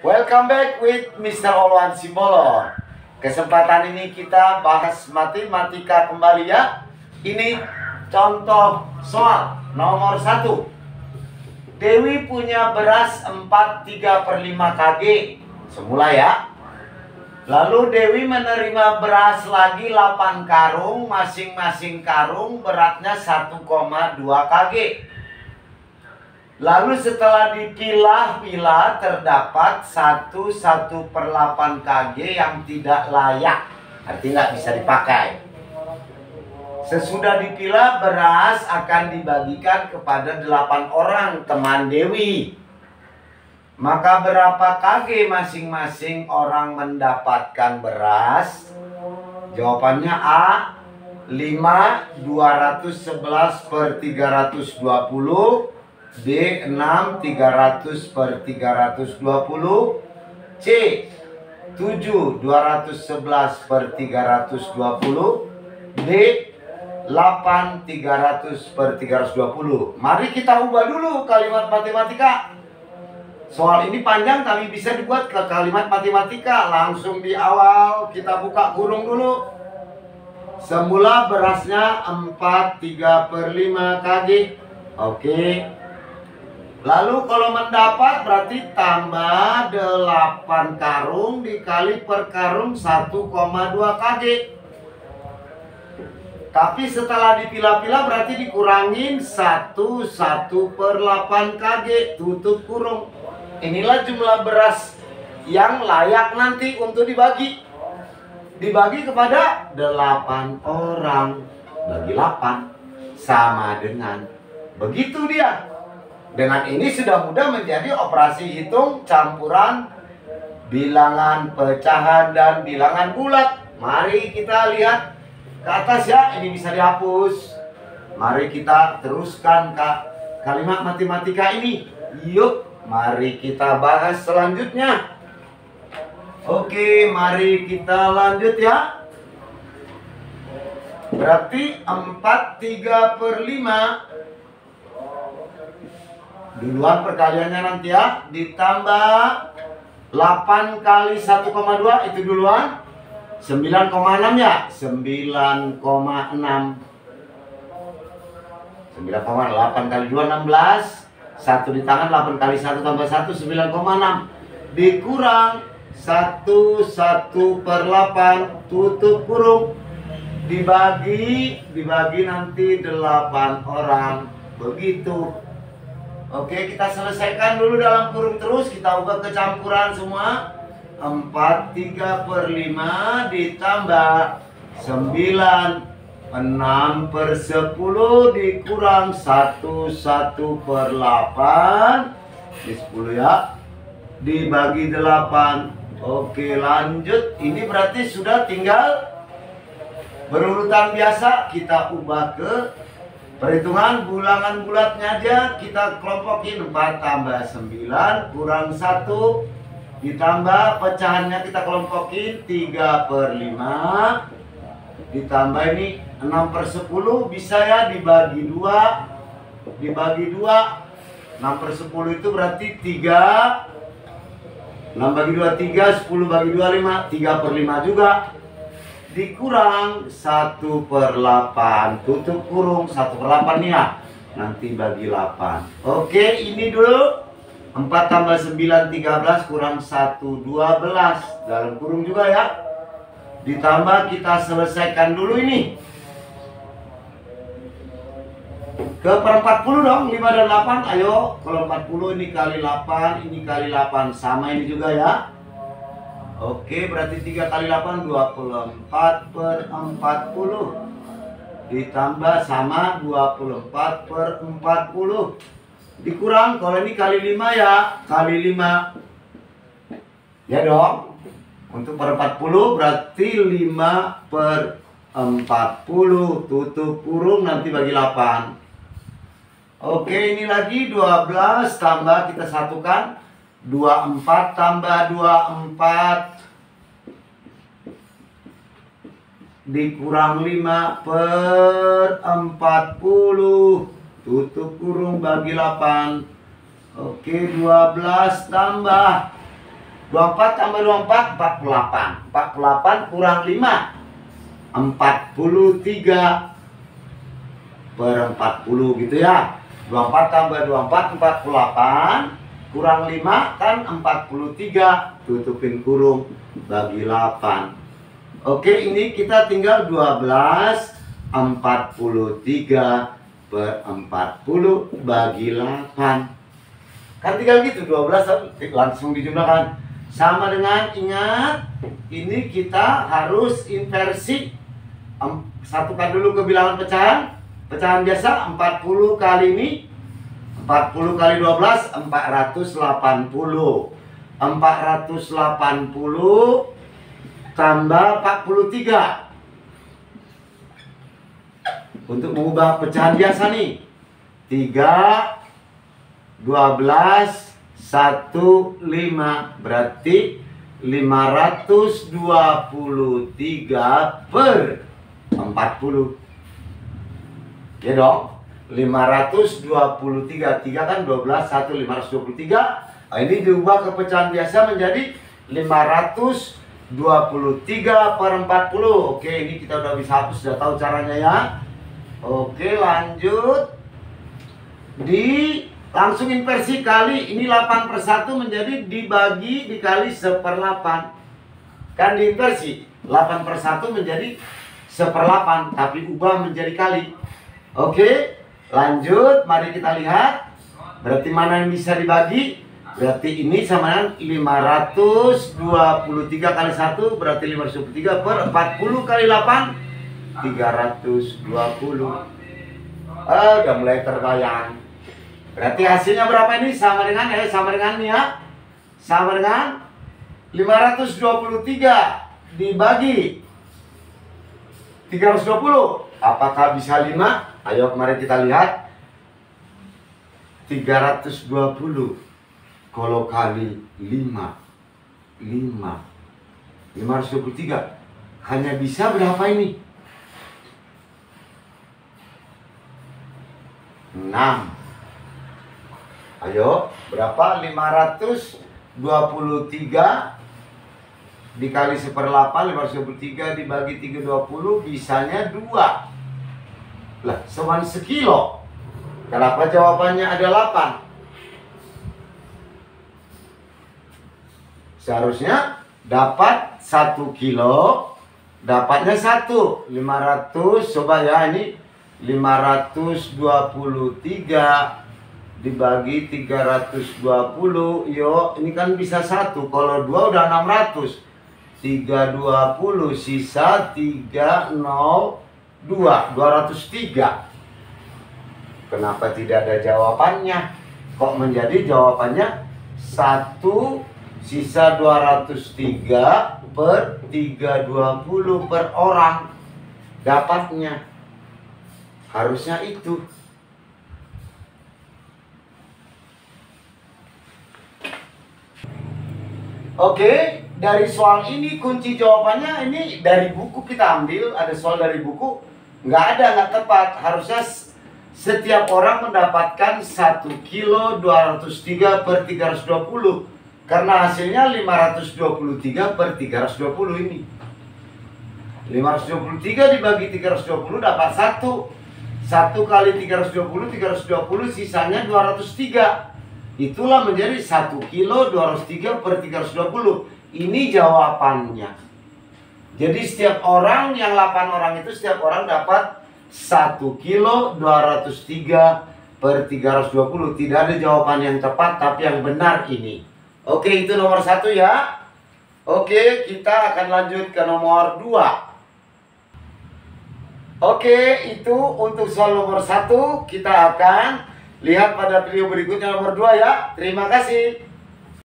Welcome back with Mr. Olwan Simbolon. Kesempatan ini kita bahas matematika kembali ya. Ini contoh soal nomor 1. Dewi punya beras 4/3/5 kg semula ya. Lalu Dewi menerima beras lagi 8 karung, masing-masing karung beratnya 1,2 kg. Lalu setelah dipilah-pilah terdapat 1/8 kg yang tidak layak, artinya nggak bisa dipakai. Sesudah dipilah, beras akan dibagikan kepada 8 orang teman Dewi. Maka berapa kg masing-masing orang mendapatkan beras? Jawabannya A. 5 211/320, B. 6 300/320, C. 7 211/320, D. 8 300/320. Mari kita ubah dulu kalimat matematika. Soal ini panjang tapi bisa dibuat ke kalimat matematika. Langsung di awal kita buka kurung dulu. Semula berasnya 4/3/5 kg. Oke. Lalu kalau mendapat berarti tambah 8 karung dikali per karung 1,2 kg. Tapi setelah dipilah-pilah berarti dikurangin 1/8 kg, tutup kurung. Inilah jumlah beras yang layak nanti untuk dibagi. Dibagi kepada 8 orang. Bagi 8 sama dengan begitu dia. Dengan ini sudah mudah menjadi operasi hitung campuran bilangan pecahan dan bilangan bulat. Mari kita lihat ke atas ya, ini bisa dihapus. Mari kita teruskan ke kalimat matematika ini. Yuk, mari kita bahas selanjutnya. Oke, mari kita lanjut ya. Berarti 4/3/5. Duluan perkaliannya nanti ya, ditambah 8 kali 1,2 itu duluan 9,6 ya, 9,6. 9,8 kali 2 16, 1 di tangan, 8 kali 1 tambah 1 9,6, dikurang 1/8 tutup kurung, dibagi nanti 8 orang begitu. Oke, kita selesaikan dulu dalam kurung terus. Kita ubah ke campuran semua. 4/3/5 ditambah 9, 6/10 dikurang 1/8. Di 10 ya. Dibagi 8. Oke, lanjut. Ini berarti sudah tinggal berurutan biasa. Kita ubah ke perhitungan bilangan bulatnya aja. Kita kelompokin 4 tambah 9 kurang 1, ditambah pecahannya kita kelompokin 3/5, ditambah ini 6/10 bisa ya dibagi 2. Dibagi 2, 6/10 itu berarti 3. 6 bagi 2 3, 10 bagi 2 5, 3/5 juga. Dikurang 1/8 tutup kurung, 1/8 nih ya, nanti bagi 8. Oke, ini dulu 4 tambah 9 13 kurang 1 12 dalam kurung juga ya. Ditambah kita selesaikan dulu ini ke per 40 dong, 5 dan 8. Ayo, kalau 40 ini kali 8, ini kali 8 sama ini juga ya. Oke, berarti 3 kali 8 24/40 ditambah sama 24/40 dikurang, kalau ini kali 5 ya, kali 5 ya dong. Untuk per 40 berarti 5/40 tutup kurung, nanti bagi 8. Oke, ini lagi 12 tambah kita satukan 24 tambah 24 dikurang 5/40 tutup kurung bagi 8. Oke, 12 tambah 24 tambah 24, 48. 48 kurang 5, 43 per 40 gitu ya. 24 tambah 24, 48. Kurang 5 kan 43. Tutupin kurung, bagi 8. Oke, ini kita tinggal 12. 43 per 40 bagi 8. Kan tinggal gitu, 12 langsung dijumlahkan. Sama dengan, ingat, ini kita harus inversi. Satukan dulu ke bilangan pecahan. Pecahan biasa 40 kali ini, 40 kali 12, 480. 480 tambah 43. Untuk mengubah pecahan biasa nih, 3, 12, 1, 5. Berarti 523 per 40. Ya dong, 523. 3 kan 12, 1, 523. Nah, ini diubah ke pecahan biasa menjadi 523 per 40. Oke, ini kita udah bisa hapus, sudah tahu caranya ya. Oke, lanjut. Langsung inversi kali, ini 8 per 1 menjadi dibagi dikali 1/8. Kan diinversi, 8 per 1 menjadi 1/8, tapi ubah menjadi kali. Oke, lanjut, mari kita lihat. Berarti mana yang bisa dibagi? Berarti ini sama dengan 523 kali 1, berarti 523 per 40 kali 8, 320. Udah mulai terbayang. Berarti hasilnya berapa ini? Sama dengan ini ya. Sama dengan 523 dibagi 320. Apakah bisa 5? Ayo mari kita lihat. 320 kalau kali 5, 523 hanya bisa berapa ini? 6. Ayo, berapa? 523 dikali 1/8, 523 dibagi 320, bisanya 2. Lah, sama sekilo. Kenapa jawabannya ada 8? Seharusnya dapat 1 kilo, dapatnya 1. 500, coba ya, ini 523 dibagi 320. Yo, ini kan bisa 1. Kalau 2 udah 600. 320 sisa 302, 203. Kenapa tidak ada jawabannya? Kok menjadi jawabannya 1 sisa 203 per 320 per orang. Dapatnya harusnya itu. Oke, dari soal ini kunci jawabannya ini dari buku kita ambil. Ada soal dari buku, nggak tepat. Harusnya setiap orang mendapatkan 1 kilo 203 per 320. Karena hasilnya 523 per 320 ini. 523 dibagi 320 dapat 1. 1 kali 320, 320 sisanya 203. Itulah menjadi 1 kilo 203 per 320. Ini jawabannya. Jadi setiap orang, yang 8 orang itu setiap orang dapat 1 kilo 203 per 320. Tidak ada jawaban yang tepat, tapi yang benar ini. Oke, itu nomor 1 ya. Oke, kita akan lanjut ke nomor 2. Oke, itu untuk soal nomor 1. Kita akan lihat pada video berikutnya nomor 2 ya. Terima kasih.